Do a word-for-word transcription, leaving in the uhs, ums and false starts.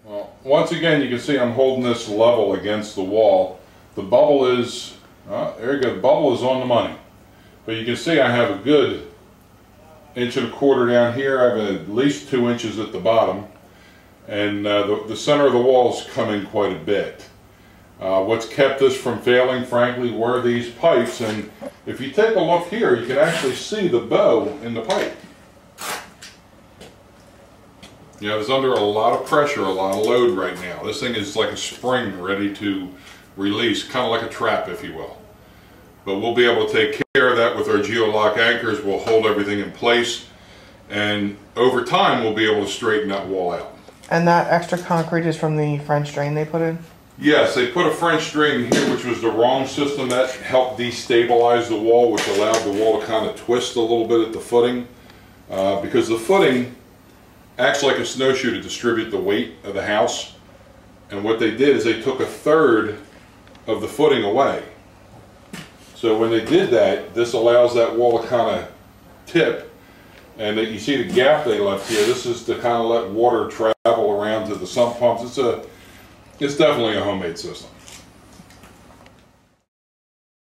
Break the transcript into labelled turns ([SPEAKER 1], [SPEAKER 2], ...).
[SPEAKER 1] Well, once again, you can see I'm holding this level against the wall. The bubble is, uh, there you go, the bubble is on the money. But you can see I have a good inch and a quarter down here. I have at least two inches at the bottom. And uh, the, the center of the walls come in quite a bit. Uh, what's kept this from failing, frankly, were these pipes. And if you take a look here, you can actually see the bow in the pipe. You know, it's under a lot of pressure, a lot of load right now. This thing is like a spring ready to release, kind of like a trap, if you will. But we'll be able to take care of that with our GeoLock anchors. We'll hold everything in place, and over time we'll be able to straighten that wall out.
[SPEAKER 2] And that extra concrete is from the French drain they put in?
[SPEAKER 1] Yes, they put a French drain here, which was the wrong system. That helped destabilize the wall, which allowed the wall to kind of twist a little bit at the footing. Uh, because the footing acts like a snowshoe to distribute the weight of the house. And what they did is they took a third of the footing away. So when they did that, this allows that wall to kind of tip. And that you see the gap they left here, this is to kind of let water travel around to the sump pumps. It's a, it's definitely a homemade system.